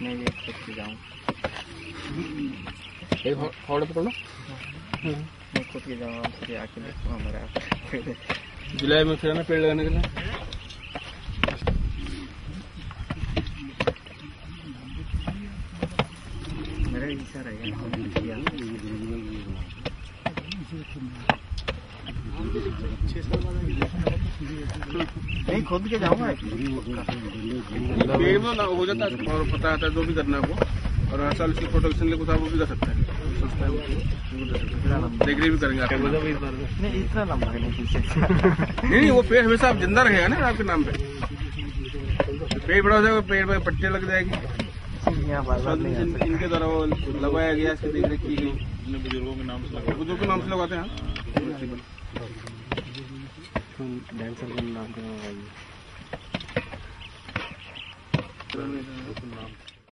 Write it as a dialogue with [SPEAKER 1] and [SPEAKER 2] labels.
[SPEAKER 1] मैं भी खुद के जाऊँ,
[SPEAKER 2] एक फावड़ा पकड़ लो।
[SPEAKER 1] मैं खुद के जाऊँ आपसे आके देखो हमारा
[SPEAKER 2] जुलाई में फिर ना पेड़ लगाने के लिए।
[SPEAKER 1] मेरा इच्छा रहेगा नहीं खुद के जाऊँगा।
[SPEAKER 2] पेड़ में ना हो जाता है और पता आता है जो भी करना है आपको, और हर साल इसकी प्रोटेक्शन लेकर आप वो भी कर सकते हैं। देख भी करेंगे आपको।
[SPEAKER 1] नहीं इतना लंबा है
[SPEAKER 2] नहीं, वो पेड़ हमेशा आप जिंदा रहेगा ना आपके नाम पे। पेड़ बड़ा हो जाएगा, पेड़ में पट्टियाँ लग जाएगी। इनके द्वारा वो लगाया गया, इसकी देख रेख की गई, बुजुर्गों के नाम से लगाते हैं।
[SPEAKER 1] डांसर का नाम